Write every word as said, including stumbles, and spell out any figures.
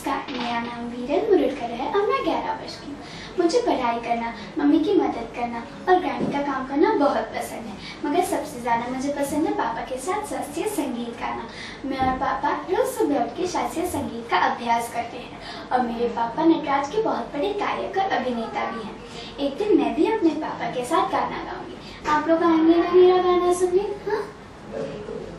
नमस्कार, मेरा नाम वीरेन मुरुडकर है और मैं ग्यारह वर्ष की हूँ। मुझे पढ़ाई करना, मम्मी की मदद करना और गाने का काम करना बहुत पसंद है, मगर सबसे ज़्यादा मुझे पसंद है पापा के साथ शास्त्रीय संगीत गाना। मैं और पापा रोज सुबह उठ के शास्त्रीय संगीत का अभ्यास करते हैं और मेरे पापा नटराज के बहुत बड़े गायक और अभिनेता भी हैं। एक दिन मैं भी अपने पापा के साथ गाना गाऊंगी। आप लोग आएंगे ना मेरा गाना सुनने? हाँ।